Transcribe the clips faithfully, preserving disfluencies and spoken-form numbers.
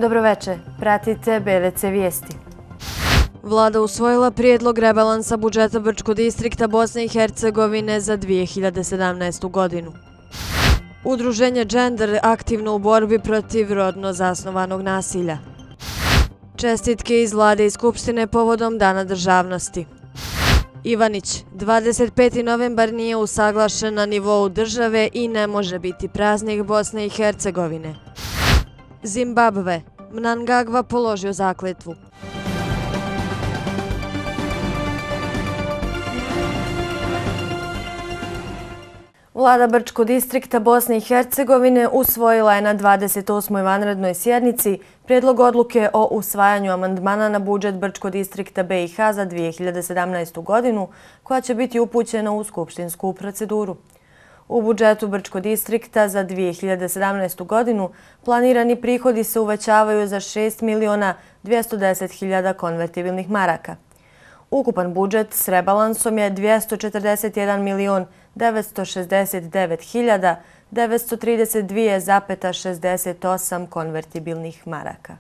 Dobroveče, pratite B L C vijesti. Vlada usvojila prijedlog rebalansa budžeta Brčkog distrikta Bosne i Hercegovine za dvije hiljade sedamnaestu godinu. Udruženje Gender aktivno u borbi protiv rodno zasnovanog nasilja. Čestitke iz Vlade i Skupštine povodom Dana državnosti. Ivanić, dvadeset peti novembar nije usaglašen na nivou države i ne može biti praznik Bosne i Hercegovine. Zimbabve, Mnangagwa položio zakletvu. Vlada Brčkog distrikta Bosne i Hercegovine usvojila je na dvadeset osmoj vanrednoj sjednici prijedlog odluke o usvajanju amandmana na budžet Brčkog distrikta B i H za dvije hiljade sedamnaestu godinu, koja će biti upućena u skupštinsku proceduru. U budžetu Brčkog distrikta za dvije hiljade sedamnaestu godinu planirani prihodi se uvećavaju za šest miliona dvjesto deset hiljada konvertibilnih maraka. Ukupan budžet s rebalansom je dvjesto četrdeset jedan milion devetsto šezdeset devet hiljada devetsto trideset dvije zarez šezdeset osam konvertibilnih maraka.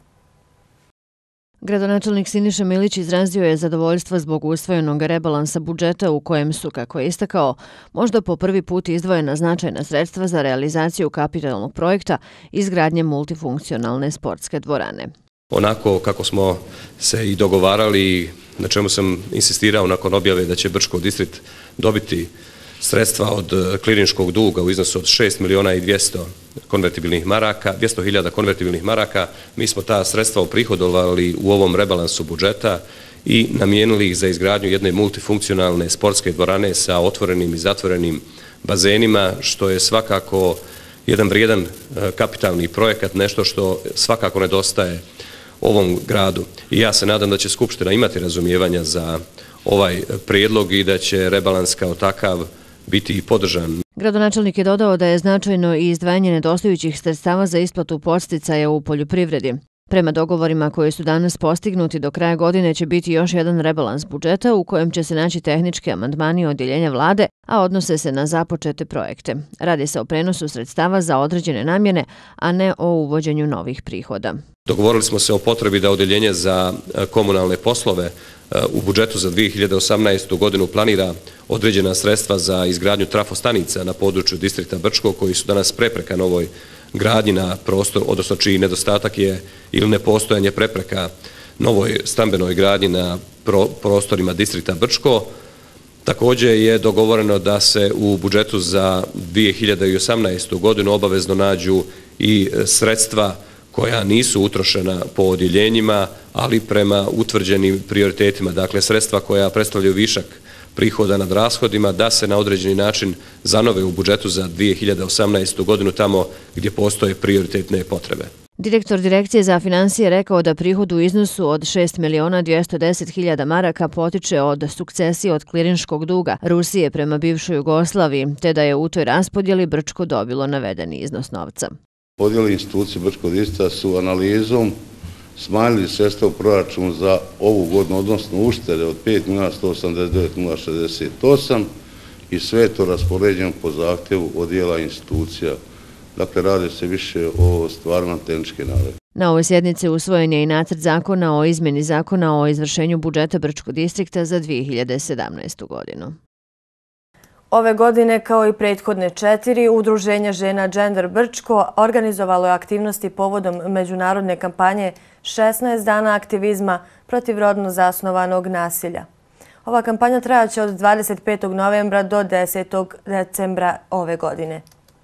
Gradonačelnik Siniša Milić izrazio je zadovoljstvo zbog usvojenog rebalansa budžeta u kojem su, kako je istakao, možda po prvi put izdvojena značajna sredstva za realizaciju kapitalnog projekta izgradnje multifunkcionalne sportske dvorane. Onako kako smo se i dogovarali, na čemu sam insistirao nakon objave da će Brčkog distrikt dobiti sredstva od klirinškog duga u iznosu od šest miliona i dvjesto konvertibilnih maraka, dvjesto hiljada konvertibilnih maraka, mi smo ta sredstva uprihodovali u ovom rebalansu budžeta i namijenili ih za izgradnju jedne multifunkcionalne sportske dvorane sa otvorenim i zatvorenim bazenima, što je svakako jedan vrijedan kapitalni projekat, nešto što svakako nedostaje ovom gradu. I ja se nadam da će Skupština imati razumijevanja za ovaj prijedlog i da će rebalans kao takav biti i podržan. Gradonačelnik je dodao da je značajno i izdvajanje nedostajućih sredstava za isplatu podsticaja u poljoprivredi. Prema dogovorima koji su danas postignuti, do kraja godine će biti još jedan rebalans budžeta u kojem će se naći tehnički amandmani odjeljenja vlade, a odnose se na započete projekte. Radi se o prenosu sredstava za određene namjene, a ne o uvođenju novih prihoda. Dogovorili smo se o potrebi da odjeljenje za komunalne poslove u budžetu za dvije hiljade osamnaestu godinu planira određena sredstva za izgradnju trafostanica na području distrikta Brčkog, koji su danas prepreka novoj gradnji na prostor, odnosno čiji nedostatak je ili nepostojanje prepreka novoj stambenoj gradnji na prostorima distrikta Brčko. Također je dogovoreno da se u budžetu za dvije hiljade osamnaestu godinu obavezno nađu i sredstva koja nisu utrošena po odjeljenjima, ali prema utvrđenim prioritetima, dakle sredstva koja predstavljaju višak prihoda nad rashodima, da se na određeni način zanove u budžetu za dvije hiljade osamnaestu godinu tamo gdje postoje prioritetne potrebe. Direktor Direkcije za financije rekao da prihod u iznosu od šest miliona dvjesto deset hiljada maraka potiče od sukcesije od klirinškog duga Rusije prema bivšoj Jugoslaviji, te da je u toj raspodjeli Brčko dobilo navedeni iznos novca. Podijeli institucije Brčkog distrikta su analizom smanjili sredstva u proračunu za ovu godinu, odnosno uštede od pet miliona sto osamdeset devet hiljada šezdeset osam i sve to raspoređeno po zahtjevu odjela institucija. Dakle, radi se više o stvarima tehničke naravi. Na ovoj sjednici usvojen je i nacrt zakona o izmjeni zakona o izvršenju budžeta Brčkog distrikta za dvije hiljade sedamnaestu godinu. Ove godine, kao i prethodne četiri, Udruženje žena Gender Brčko organizovalo je aktivnosti povodom međunarodne kampanje šesnaest dana aktivizma protiv rodno zasnovanog nasilja. Ova kampanja trajaće od dvadeset petog novembra do desetog decembra ove godine.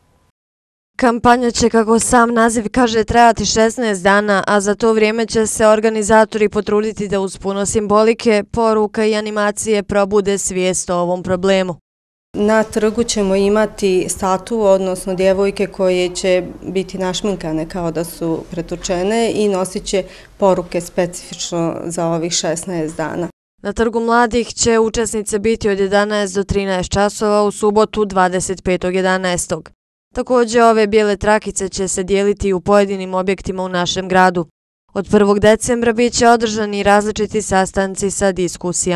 Kampanja će, kako sam naziv kaže, trajati šesnaest dana, a za to vrijeme će se organizatori potruditi da uz puno simbolike, poruka i animacije probude svijest o ovom problemu. Na trgu ćemo imati statu, odnosno djevojke koje će biti našminkane kao da su pretučene i nosit će poruke specifično za ovih šesnaest dana. Na Trgu mladih će učesnice biti od jedanaest do trinaest časova u subotu dvadeset petog jedanaestog Također, ove bijele trakice će se dijeliti u pojedinim objektima u našem gradu. Od prvog decembra bit će održani različiti sastanci sa diskusijama.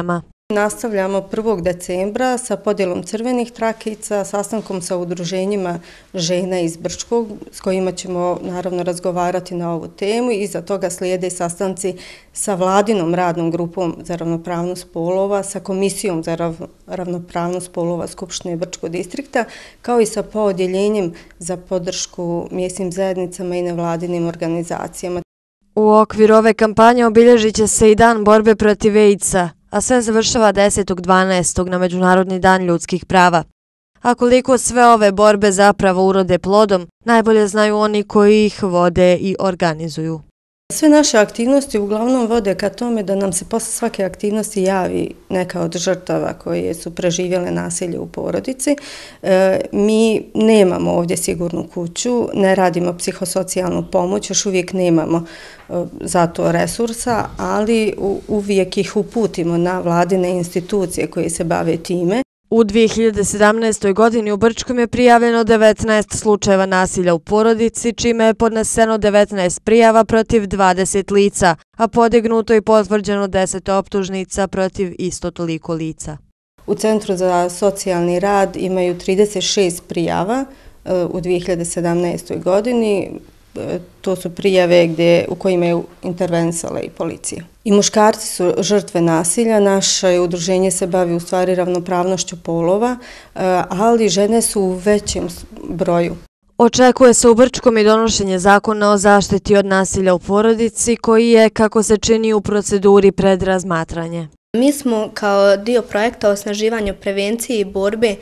Nastavljamo prvog decembra sa podjelom crvenih trakica, sastankom sa udruženjima žena iz Brčkog, s kojima ćemo naravno razgovarati na ovu temu, i iza toga slijede sastanci sa vladinom radnom grupom za ravnopravnost polova, sa komisijom za ravnopravnost polova Skupštine Brčkog distrikta, kao i sa poodjeljenjem za podršku mjesnim zajednicama i nevladinim organizacijama. U okviru ove kampanje obilježit će se i dan borbe protiv AIDS-a, a sve završava desetog dvanaestog na Međunarodni dan ljudskih prava. A koliko sve ove borbe zapravo urode plodom, najbolje znaju oni koji ih vode i organizuju. Sve naše aktivnosti uglavnom vode ka tome da nam se posle svake aktivnosti javi neka od žrtava koje su preživjele nasilje u porodici. E, mi nemamo ovdje sigurnu kuću, ne radimo psihosocijalnu pomoć, još uvijek nemamo e, za to resursa, ali u, uvijek ih uputimo na vladine institucije koje se bave time. U dvije hiljade sedamnaestoj. godini u Brčkom je prijavljeno devetnaest slučajeva nasilja u porodici, čime je podneseno devetnaest prijava protiv dvadeset lica, a podignuto i potvrđeno deset optužnica protiv isto toliko lica. U Centru za socijalni rad imaju trideset šest prijava u dvije hiljade sedamnaestoj. godini. To su prijave gdje, u kojima je intervenisala i policija. I muškarci su žrtve nasilja. Naše udruženje se bavi u stvari ravnopravnošću polova, ali žene su u većem broju. Očekuje se u Brčkom i donošenje zakona o zaštiti od nasilja u porodici, koji je, kako se čini, u proceduri pred razmatranje. Mi smo kao dio projekta osnaživanja prevencije i borbe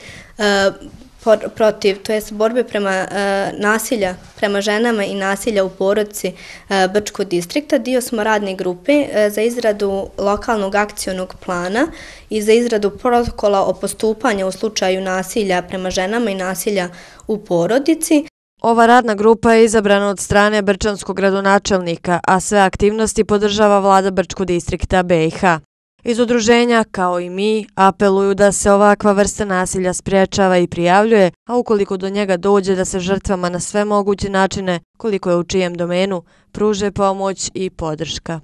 protiv, to jest borbe prema e, nasilja prema ženama i nasilja u porodici e, Brčkog distrikta. Dio smo radne grupe e, za izradu lokalnog akcionog plana i za izradu protokola o postupanju u slučaju nasilja prema ženama i nasilja u porodici. Ova radna grupa je izabrana od strane brčanskog gradonačelnika, a sve aktivnosti podržava vlada Brčkog distrikta B i H. Iz udruženja, kao i mi, apeluju da se ovakva vrsta nasilja spriječava i prijavljuje, a ukoliko do njega dođe da se žrtvama na sve moguće načine, koliko je u čijem domenu, pruže pomoć i podrška.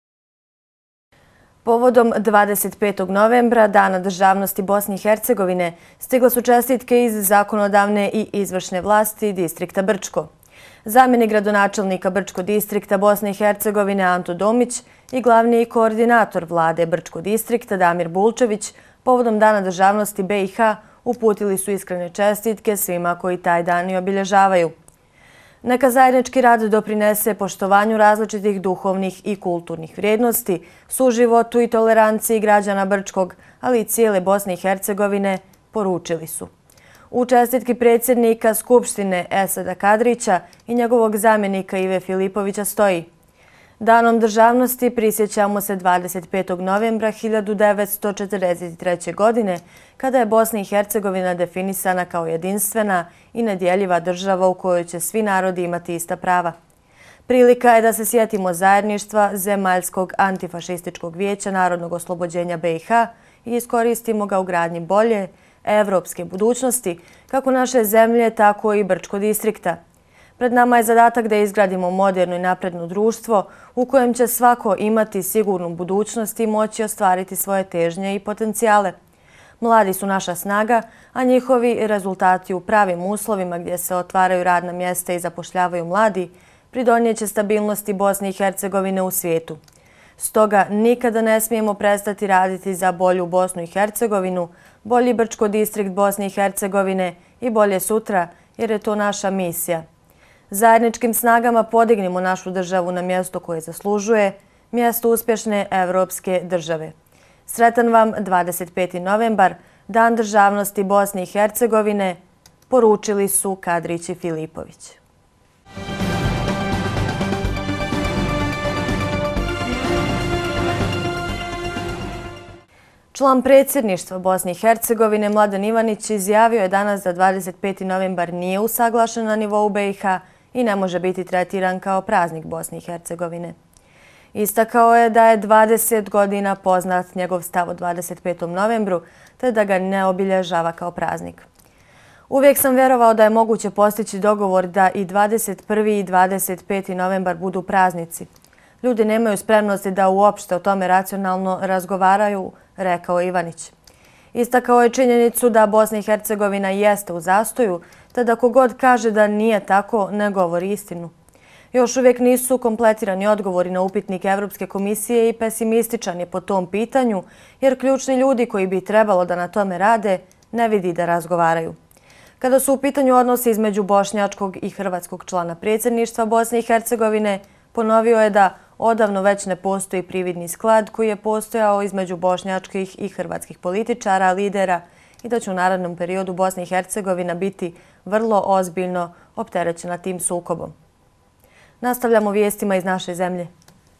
Povodom dvadeset petog novembra, Dana državnosti Bosne i Hercegovine, stigle su čestitke iz zakonodavne i izvršne vlasti distrikta Brčko. Zamjenik gradonačelnika Brčkog distrikta Bosne i Hercegovine Anto Domić i glavni koordinator vlade Brčkog distrikta Damir Bulčević povodom Dana državnosti B i H uputili su iskrene čestitke svima koji taj dan i obilježavaju. Neka zajednički rad doprinese poštovanju različitih duhovnih i kulturnih vrijednosti, suživotu i toleranciji građana Brčkog, ali i cijele Bosne i Hercegovine, poručili su. U čestitki predsjednika Skupštine Esada Kadrića i njegovog zamjenika Ive Filipovića stoji: Danom državnosti prisjećamo se dvadeset petog novembra hiljadu devetsto četrdeset treće. godine, kada je Bosna i Hercegovina definisana kao jedinstvena i nedjeljiva država u kojoj će svi narodi imati ista prava. Prilika je da se sjetimo zajedništva Zemaljskog antifašističkog vijeća narodnog oslobođenja B i H i iskoristimo ga u gradnji bolje, evropske budućnosti, kako naše zemlje, tako i Brčkog distrikta. Pred nama je zadatak da izgradimo moderno i napredno društvo u kojem će svako imati sigurnu budućnost i moći ostvariti svoje težnje i potencijale. Mladi su naša snaga, a njihovi rezultati u pravim uslovima gdje se otvaraju radna mjesta i zapošljavaju mladi pridonijeće stabilnosti Bosne i Hercegovine u svijetu. Stoga nikada ne smijemo prestati raditi za bolju Bosnu i Hercegovinu, bolji Brčkog distrikt Bosne i Hercegovine i bolje sutra, jer je to naša misija. Zajedničkim snagama podignimo našu državu na mjesto koje zaslužuje, mjesto uspješne evropske države. Sretan vam dvadeset peti novembar, Dan državnosti Bosne i Hercegovine, poručili su Kadrić i Filipović. Član predsjedništva Bosne i Hercegovine Mladen Ivanić izjavio je danas da dvadeset peti novembar nije usaglašen na nivou B i H i ne može biti tretiran kao praznik Bosne i Hercegovine. Istakao je da je dvadeset godina poznat njegov stav o dvadeset petom novembru, te da ga ne obilježava kao praznik. Uvijek sam vjerovao da je moguće postići dogovor da i dvadeset prvi i dvadeset peti novembar budu praznici. Ljudi nemaju spremnosti da uopšte o tome racionalno razgovaraju, rekao Ivanić. Istakao je činjenicu da Bosna i Hercegovina jeste u zastoju, te da kogod kaže da nije tako, ne govori istinu. Još uvijek nisu kompletirani odgovori na upitnik Evropske komisije i pesimističan je po tom pitanju, jer ključni ljudi koji bi trebalo da na tome rade ne vidi da razgovaraju. Kada su u pitanju odnosi između bošnjačkog i hrvatskog člana predsjedništva Bosne i Hercegovine, ponovio je da odavno već ne postoji prividni sklad koji je postojao između bošnjačkih i hrvatskih političara, lidera i da će u narednom periodu Bosna i Hercegovina biti vrlo ozbiljno opterećena tim sukobom. Nastavljamo vijestima iz naše zemlje.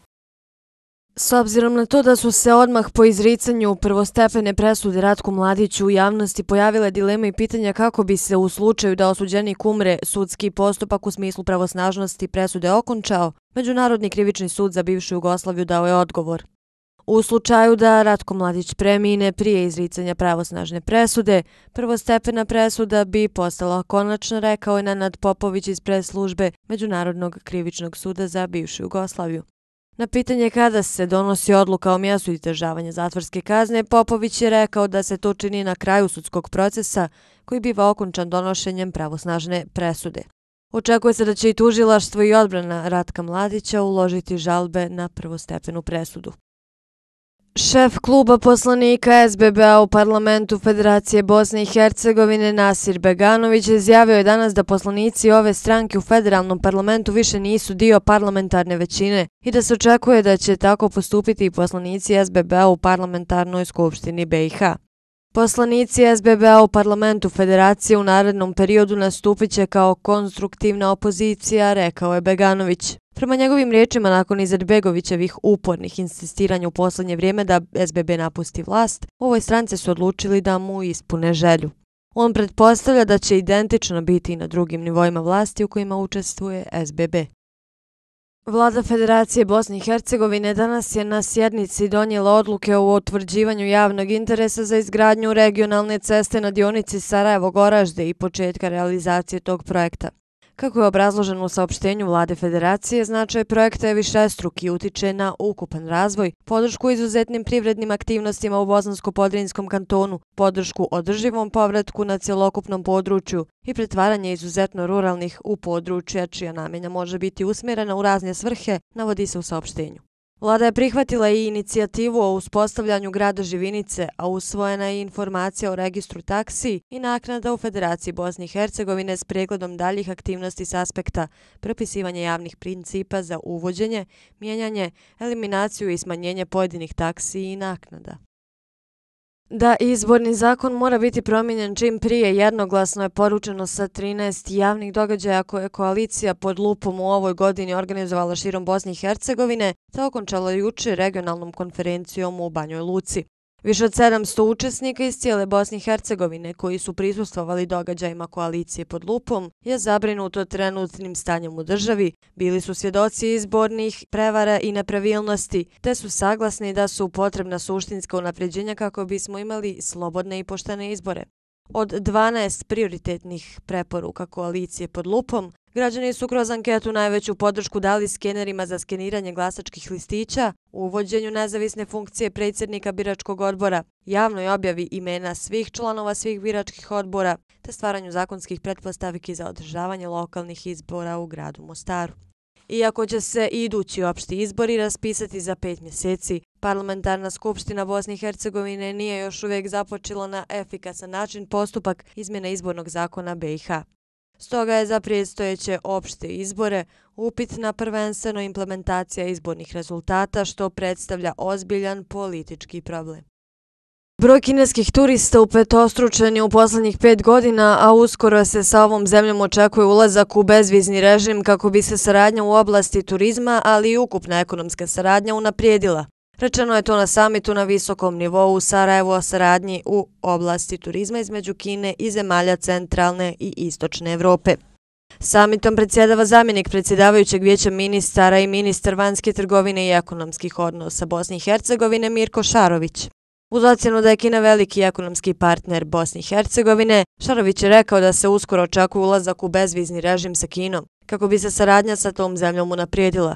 S obzirom na to da su se odmah po izricanju prvostepene presude Ratku Mladiću u javnosti pojavile dileme i pitanja kako bi se u slučaju da osuđenik umre sudski postupak u smislu pravosnažnosti presude okončao, Međunarodni krivični sud za bivšu Jugoslaviju dao je odgovor. U slučaju da Ratko Mladić premine prije izricanja pravosnažne presude, prvostepena presuda bi postala konačna, rekao je Nenad Popović iz pres službe Međunarodnog krivičnog suda za bivšu Jugoslaviju. Na pitanje kada se donosi odluka o mjestu izdržavanja zatvorske kazne, Popović je rekao da se to čini na kraju sudskog procesa koji biva okončan donošenjem pravosnažne presude. Očekuje se da će i tužilaštvo i odbrana Ratka Mladića uložiti žalbe na prvostepenu presudu. Šef kluba poslanika S B B-a u parlamentu Federacije Bosne i Hercegovine Nasir Beganović izjavio je danas da poslanici ove stranke u federalnom parlamentu više nisu dio parlamentarne većine i da se očekuje da će tako postupiti i poslanici S B B-a u parlamentarnoj skupštini B i H. Poslanici S B B-a u parlamentu Federacije u narednom periodu nastupit će kao konstruktivna opozicija, rekao je Beganović. Prema njegovim riječima, nakon Izetbegovićevih upornih insistiranja u posljednje vrijeme da S B B napusti vlast, u ovoj stranci su odlučili da mu ispune želju. On pretpostavlja da će identično biti i na drugim nivoima vlasti u kojima učestvuje S B B. Vlada Federacije Bosne i Hercegovine danas je na sjednici donijela odluke o utvrđivanju javnog interesa za izgradnju regionalne ceste na dionici Sarajevo-Goražde i početka realizacije tog projekta. Kako je obrazloženo u saopštenju Vlade Federacije, značaj projekta je višestruk i utiče na ukupan razvoj, podršku izuzetnim privrednim aktivnostima u Bosansko-Podrinjskom kantonu, podršku održivom povratku na cjelokupnom području i pretvaranje izuzetno ruralnih u područja čija namjena može biti usmjerena u razne svrhe, navodi se u saopštenju. Vlada je prihvatila i inicijativu o uspostavljanju grada Živinice, a usvojena je informacija o registru taksi i naknada u Federaciji Bosne i Hercegovine s pregledom daljih aktivnosti s aspekta propisivanja javnih principa za uvođenje, mijenjanje, eliminaciju i smanjenje pojedinih taksi i naknada. Da izborni zakon mora biti promijenjen čim prije jednoglasno je poručeno sa trinaest javnih događaja koje je koalicija pod lupom u ovoj godini organizovala širom Bosne i Hercegovine te okončala juče regionalnom konferencijom u Banjoj Luci. Više od sedamsto učesnika iz cijele Bosne i Hercegovine koji su prisustvovali događajima koalicije pod lupom je zabrinuto trenutnim stanjem u državi, bili su svjedoci izbornih prevara i nepravilnosti, te su saglasni da su potrebna suštinska unapređenja kako bismo imali slobodne i poštene izbore. Od dvanaest prioritetnih preporuka koalicije pod lupom, građani su kroz anketu najveću podršku dali skenerima za skeniranje glasačkih listića, uvođenju nezavisne funkcije predsjednika biračkog odbora, javnoj objavi imena svih članova svih biračkih odbora, te stvaranju zakonskih pretpostavki za održavanje lokalnih izbora u gradu Mostaru. Iako će se idući opšti izbori raspisati za pet mjeseci, Parlamentarna skupština Bosne i Hercegovine nije još uvijek započela na efikasan način postupak izmjene izbornog zakona B i H. Stoga je za predstojeće opšte izbore upitna prvenstveno implementacija izbornih rezultata, što predstavlja ozbiljan politički problem. Broj kineskih turista upetostručen je u posljednjih pet godina, a uskoro se sa ovom zemljom očekuje ulazak u bezvizni režim kako bi se saradnja u oblasti turizma, ali i ukupna ekonomska saradnja unaprijedila. Rečeno je to na samitu na visokom nivou u Sarajevu o saradnji u oblasti turizma između Kine i zemalja centralne i istočne Evrope. Samitom predsjedava zamjenik predsjedavajućeg vijeća ministara i ministar vanjske trgovine i ekonomskih odnosa Bosne i Hercegovine Mirko Šarović. Uz ocjenu da je Kina veliki ekonomski partner Bosne i Hercegovine, Šarović je rekao da se uskoro očekuje ulazak u bezvizni režim sa Kinom, kako bi se saradnja sa tom zemljom unaprijedila.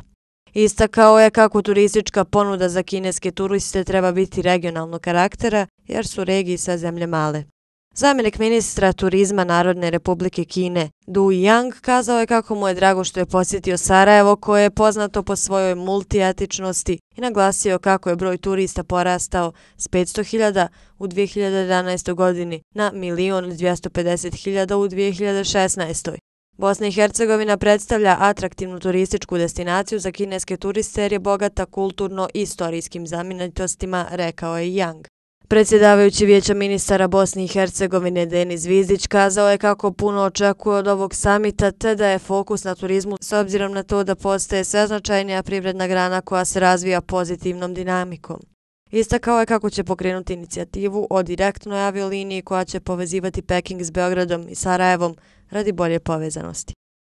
Istakao je kako turistička ponuda za kineske turiste treba biti regionalnog karaktera jer su regiji sve zemlje male. Zamjenik ministra turizma Narodne republike Kine, Du Yang, kazao je kako mu je drago što je posjetio Sarajevo koje je poznato po svojoj multietičnosti i naglasio kako je broj turista porastao s petsto hiljada u dvije hiljade jedanaestoj. godini na milion dvjesto pedeset hiljada u dvije hiljade šesnaestoj. Bosna i Hercegovina predstavlja atraktivnu turističku destinaciju za kineske turiste jer je bogata kulturno-istorijskim znamenitostima, rekao je Yang. Predsjedavajući Vijeća ministara Bosne i Hercegovine Denis Zvizdić kazao je kako puno očekuje od ovog samita te da je fokus na turizmu s obzirom na to da postaje sve značajnija privredna grana koja se razvija pozitivnom dinamikom. Istakao je kako će pokrenuti inicijativu o direktnoj avioliniji koja će povezivati Peking s Beogradom i Sarajevom radi bolje povezanosti.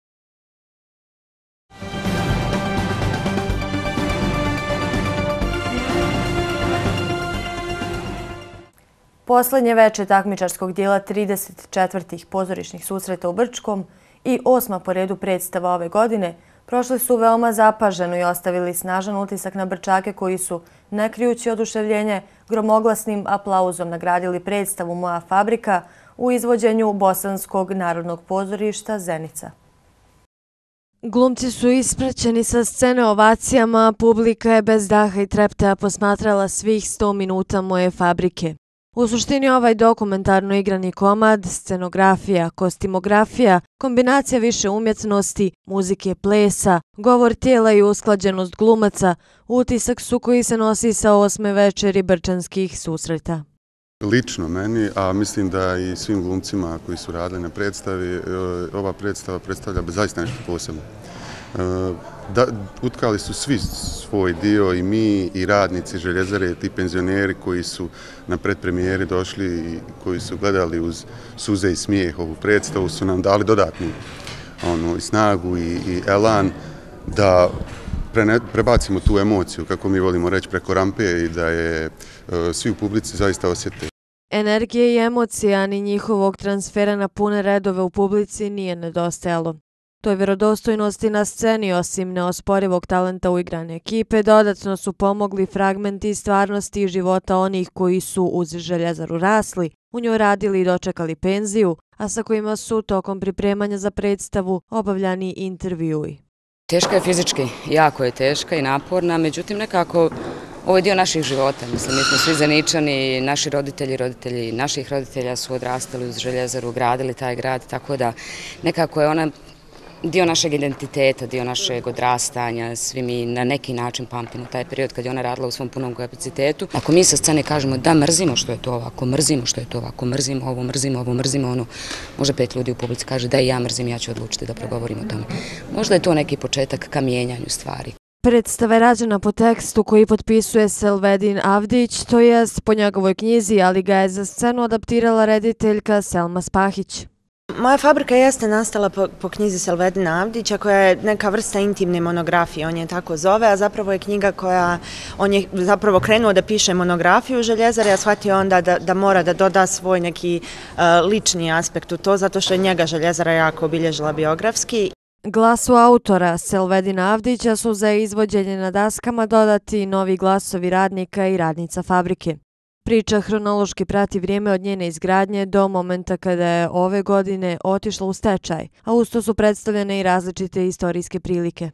Poslednje veče takmičarskog dijela trideset četvrtih pozorišnih susreta u Brčkom i osma po redu predstava ove godine prošli su veoma zapaženo i ostavili snažan utisak na Brčake koji su, ne krijući oduševljenje, gromoglasnim aplauzom nagradili predstavu Moja fabrika u izvođenju Bosanskog narodnog pozorišta Zenica. Glumci su ispraćeni sa scene ovacijama, a publika je bez daha i treptaja posmatrala svih sto minuta Moje fabrike. U suštini ovaj dokumentarno igrani komad, scenografija, kostimografija, kombinacija više umjetnosti, muzike, plesa, govor tijela i usklađenost glumaca, utisak su koji se nosi sa osme večeri brčanskih susreta. Lično meni, a mislim da i svim glumcima koji su radili na predstavi, ova predstava predstavlja zaista nešto posebno. Da, utkali su svi svoj dio, i mi, i radnici Željezare, i ti penzioneri koji su na predpremijeri došli i koji su gledali uz suze i smijeh ovu predstavu, su nam dali dodatnu onu, i snagu i, i elan da prene, prebacimo tu emociju, kako mi volimo reći, preko rampe i da je e, svi u publici zaista osjete. Energije i emocija ni njihovog transfera na pune redove u publici nije nedostajalo. Toj vjerodostojnosti na sceni, osim neosporivog talenta uigrane ekipe, dodatno su pomogli fragmenti iz stvarnosti i života onih koji su uz Željezaru rasli, u njoj radili i dočekali penziju, a sa kojima su tokom pripremanja za predstavu obavljani intervjui. Teška je fizički, jako je teška i naporna, međutim nekako ovo je dio naših života. Mislim, mi smo svi Zeničani, naši roditelji, roditelji naših roditelja su odrastali uz Željezaru, gradili taj grad, tako da nekako je ona dio našeg identiteta, dio našeg odrastanja, svi mi na neki način pamtimo taj period kad je ona radila u svom punom kapacitetu. Ako mi sa scene kažemo da mrzimo što je to ovako, mrzimo što je to ovako, mrzimo ovo, mrzimo ovo, mrzimo ono, možda pet ljudi u publici kaže da i ja mrzim, ja ću odlučiti da progovorim o tome. Možda je to neki početak ka mijenjanju stvari. Predstava je rađena po tekstu koji potpisuje Selvedin Avdić, to jest po njegovoj knjizi, ali ga je za scenu adaptirala rediteljka Selma Spahić. Moja fabrika jeste nastala po, po knjizi Selvedina Avdića koja je neka vrsta intimne monografije, on je tako zove, a zapravo je knjiga koja, on je zapravo krenuo da piše monografiju Željezare, a shvatio onda da, da mora da doda svoj neki uh, lični aspekt u to, zato što je njega Željezara jako obilježila biografski. Glasu autora Selvedina Avdića su za izvođenje na daskama dodati novi glasovi radnika i radnica fabrike. Priča hronološki prati vrijeme od njene izgradnje do momenta kada je ove godine otišla u stečaj, a usto su predstavljene i različite istorijske prilike.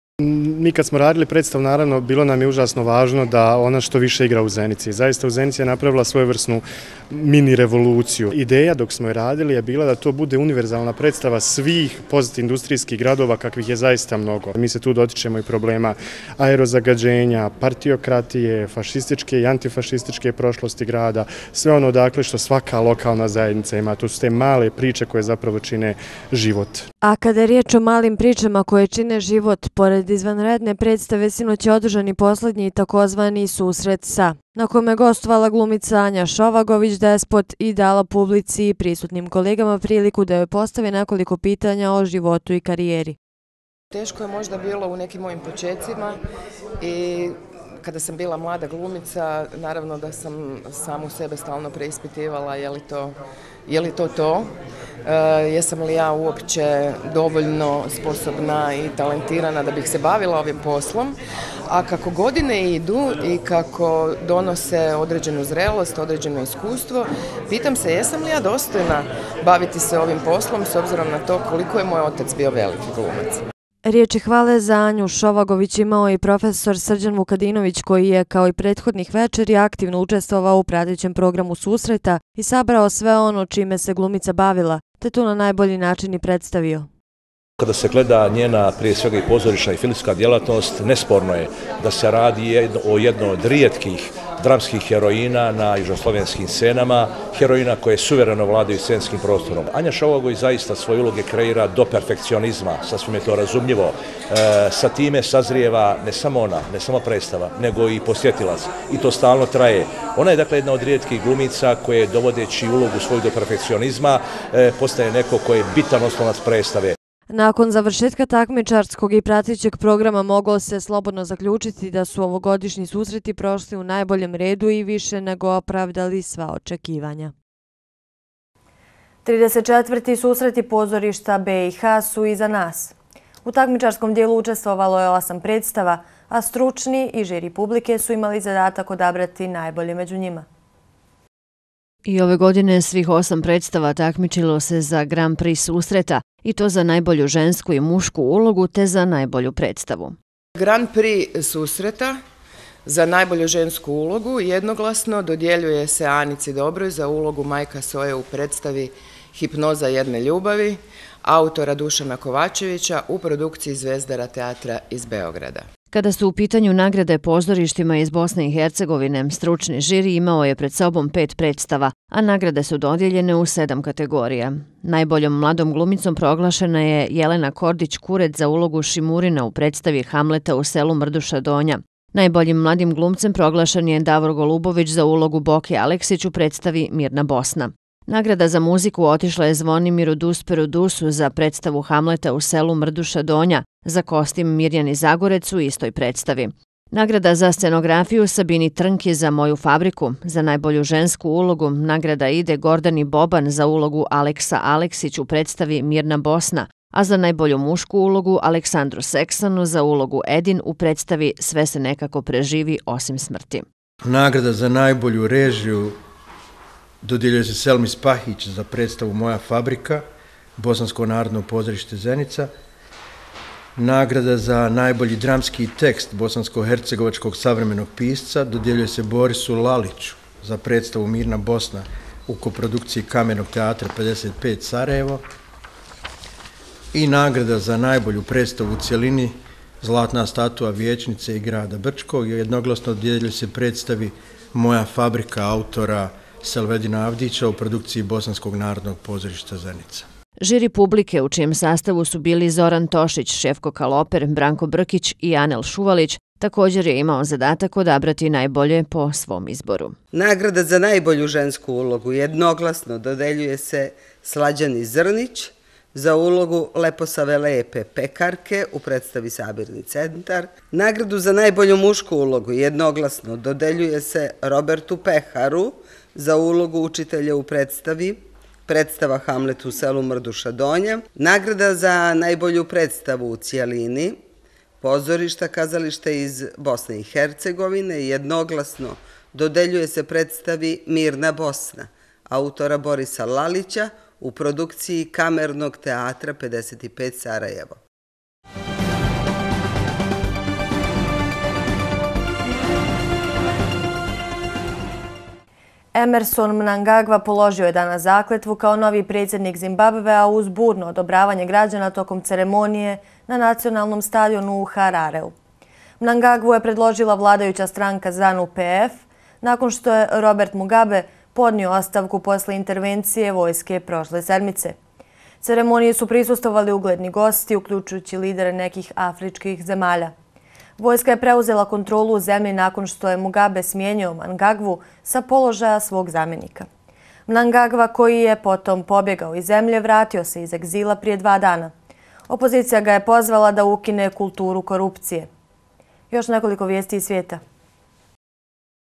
Mi kad smo radili predstavu, naravno, bilo nam je užasno važno da ona što više igra u Zenici. Zaista u Zenici je napravila svojevrsnu mini revoluciju. Ideja dok smo je radili je bila da to bude univerzalna predstava svih postindustrijskih gradova kakvih je zaista mnogo. Mi se tu dotičemo i problema aerozagađenja, partiokratije, fašističke i antifašističke prošlosti grada, sve ono dakle što svaka lokalna zajednica ima. To su te male priče koje zapravo čine život. A kada je riječ o malim pričama koje čine život, pored izvanredne predstave sinoć je održani posljednji takozvani susret sa, na kome je gostovala glumica Anja Šovagović-Despot i dala publici i prisutnim kolegama priliku da joj postave nekoliko pitanja o životu i karijeri. Teško je možda bilo u nekim mojim počecima i kada sam bila mlada glumica, naravno da sam samu sebe stalno preispitivala je li to je li to to. jesam li ja uopće dovoljno sposobna i talentirana da bih se bavila ovim poslom, a kako godine idu i kako donose određenu zrelost, određeno iskustvo, pitam se jesam li ja dostojna baviti se ovim poslom s obzirom na to koliko je moj otac bio veliki glumac. Riječi hvale za Anju Šovagović imao i profesor Srđan Vukadinović, koji je, kao i prethodnih večeri, aktivno učestvovao u pratećem programu susreta i sabrao sve ono čime se glumica bavila, te to na najbolji način i predstavio. Kada se gleda njena, prije svega i pozorišna i filmska djelatnost, nesporno je da se radi o jednoj od rijetkih dramskih heroina na južnoslovenskim scenama, heroina koje suvereno vladaju scenskim prostorom. Anja Šovagović zaista svoje uloge kreira do perfekcionizma, sasvim je to razumljivo. E, sa time sazrijeva ne samo ona, ne samo predstava, nego i posjetilac. I to stalno traje. Ona je dakle jedna od rijetkih glumica koje, dovodeći ulogu svoju do perfekcionizma, e, postaje neko ko je bitan oslonac predstave. Nakon završetka takmičarskog i pratećeg programa moglo se slobodno zaključiti da su ovogodišnji susreti prošli u najboljem redu i više nego opravdali sva očekivanja. trideset četvrti susreti pozorišta B i H su iza nas. U takmičarskom dijelu učestvovalo je osam predstava, a stručni i žiri publike su imali zadatak odabrati najbolje među njima. I ove godine svih osam predstava takmičilo se za Grand Prix susreta, i to za najbolju žensku i mušku ulogu te za najbolju predstavu. Grand Prix susreta za najbolju žensku ulogu jednoglasno dodjeljuje se Anici Dobroj za ulogu Majka Soje u predstavi Hipnoza jedne ljubavi, autora Dušana Kovačevića u produkciji Zvezdara teatra iz Beograda. Kada su u pitanju nagrade pozorištima iz Bosne i Hercegovine, stručni žiri imao je pred sobom pet predstava, a nagrade su dodijeljene u sedam kategorija. Najboljom mladom glumicom proglašena je Jelena Kordić-Kuret za ulogu Šimurina u predstavi Hamleta u selu Mrduša Donja. Najboljim mladim glumcem proglašen je Davor Golubović za ulogu Boke Aleksić u predstavi Mirna Bosna. Nagrada za muziku otišla je Zvonimiru Dusperu Dusu za predstavu Hamleta u selu Mrduša Donja, za kostim Mirjani Zagorec u istoj predstavi. Nagrada za scenografiju Sabini Trnki za Moju fabriku, za najbolju žensku ulogu nagrada ide Gordani Boban za ulogu Aleksa Aleksić u predstavi Mirna Bosna, a za najbolju mušku ulogu Aleksandru Seksanu za ulogu Edin u predstavi Sve se nekako preživi osim smrti. Nagrada za najbolju režiju dodjeljuje se Selmi Spahić za predstavu Moja fabrika, Bosansko narodno pozorište Zenica. Nagrada za najbolji dramski tekst bosansko-hercegovačkog savremenog pisca dodjeljuje se Borisu Laliću za predstavu Mirna Bosna u koprodukciji Kamernog teatra pedeset pet Sarajevo. I nagrada za najbolju predstavu u cjelini Zlatna statua Vijećnice i grada Brčkog jednoglasno dodjeljuje se predstavi Moja fabrika autora Selvedina Avdića u produkciji Bosanskog narodnog pozorišta Zenica. Žiri publike, u čijem sastavu su bili Zoran Tošić, Šefko Kaloper, Branko Brkić i Anel Šuvalić, također je imao zadatak odabrati najbolje po svom izboru. Nagrada za najbolju žensku ulogu jednoglasno dodeljuje se Slađani Zrnić za ulogu Leposave Lepe pekarke u predstavi Sabirni centar. Nagradu za najbolju mušku ulogu jednoglasno dodeljuje se Robertu Peharu za ulogu učitelja u predstavi predstava Hamlet u selu Mrduša Donja. Nagrada za najbolju predstavu u cijelini pozorišta kazališta iz Bosne i Hercegovine jednoglasno dodeljuje se predstavi Mirna Bosna autora Borisa Lalića u produkciji Kamernog teatra pedeset pet Sarajevo. Emerson Mnangagwa položio je danas zakletvu kao novi predsjednik Zimbabvea uz burno odobravanje građana tokom ceremonije na nacionalnom stadionu u Harareu. Mnangagwu je predložila vladajuća stranka ZANU P F nakon što je Robert Mugabe podnio ostavku posle intervencije vojske prošle sedmice. Ceremoniji su prisustvovali ugledni gosti, uključujući lidere nekih afričkih zemalja. Vojska je preuzela kontrolu u zemlji nakon što je Mugabe smijenio Mnangagwu sa položaja svog zamjenika. Mnangagwa, koji je potom pobjegao iz zemlje, vratio se iz egzila prije dva dana. Opozicija ga je pozvala da ukine kulturu korupcije. Još nekoliko vijesti iz svijeta.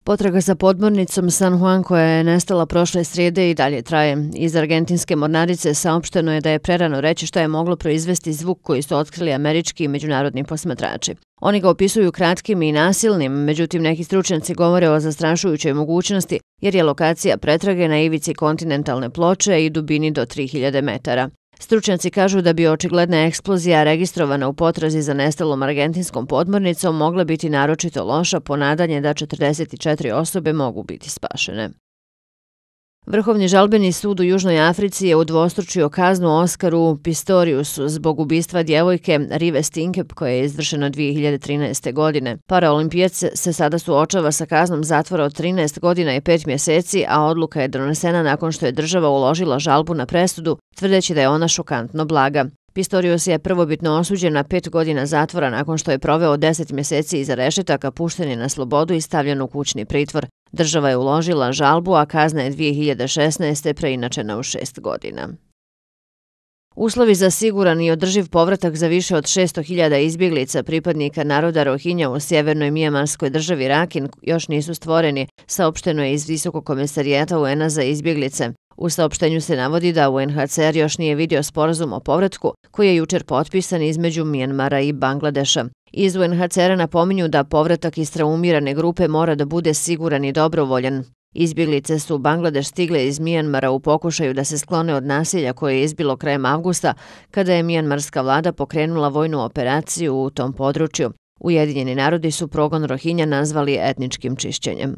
Potraga za podmornicom San Juan koja je nestala prošle srijede i dalje traje. Iz argentinske mornarice saopšteno je da je prerano reći šta je moglo proizvesti zvuk koji su otkrili američki i međunarodni posmatrači. Oni ga opisuju kratkim i nasilnim, međutim neki stručnjaci govore o zastrašujućoj mogućnosti jer je lokacija pretrage na ivici kontinentalne ploče i dubini do tri hiljade metara. Stručnjaci kažu da bi očigledna eksplozija registrovana u potrazi za nestalom argentinskom podmornicom mogla biti naročito loša po nadanje da četrdeset četiri osobe mogu biti spašene. Vrhovni žalbeni sud u Južnoj Africi je udvostručio kaznu Oskaru Pistoriusu zbog ubistva djevojke Rive Stinkep koja je izvršeno dvije hiljade trinaeste. godine. Paraolimpijac se sada suočava sa kaznom zatvora od trinaest godina i pet mjeseci, a odluka je donesena nakon što je država uložila žalbu na presudu, tvrdeći da je ona šokantno blaga. Pistorius je prvobitno osuđen na pet godina zatvora nakon što je proveo deset mjeseci iza rešetaka, pušten je na slobodu i stavljen u kućni pritvor. Država je uložila žalbu, a kazna je dvije hiljade šesnaeste. preinačena u šest godina. Uslovi za siguran i održiv povratak za više od šesto hiljada izbjeglica pripadnika naroda Rohinja u sjevernoj mijamarskoj državi Rakin još nisu stvoreni, saopšteno je iz Visokog komesarijata U N A za izbjeglice. U saopštenju se navodi da U N H C R još nije vidio sporazum o povratku koji je jučer potpisan između Mijanmara i Bangladeša. Iz U N H C R-a napominju da povratak iz traumirane grupe mora da bude siguran i dobrovoljan. Izbjeglice su u Bangladeš stigle iz Mijanmara u pokušaju da se sklone od nasilja koje je izbilo krajem avgusta kada je mijanmarska vlada pokrenula vojnu operaciju u tom području. Ujedinjeni narodi su progon Rohinja nazvali etničkim čišćenjem.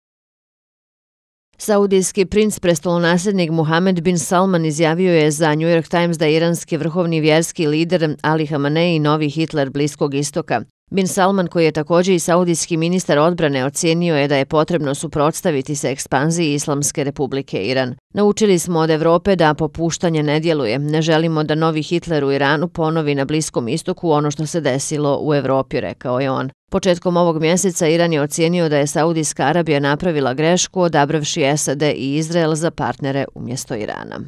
Saudijski princ prestolonasljednik Muhamed bin Salman izjavio je za New York Times da je iranski vrhovni vjerski lider Ali Hamenei novi Hitler Bliskog istoka. Bin Salman, koji je također i saudijski ministar odbrane, ocijenio je da je potrebno suprotstaviti se ekspanziji Islamske republike Iran. Naučili smo od Evrope da popuštanje ne djeluje. Ne želimo da novi Hitler u Iranu ponovi na Bliskom istoku ono što se desilo u Evropi, rekao je on. Početkom ovog mjeseca Iran je ocijenio da je Saudijska Arabija napravila grešku odabravši S A D i Izrael za partnere umjesto Irana.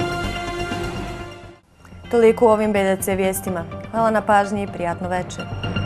Toliko u ovim B D C vijestima. Hvala na pažnji i prijatno večer.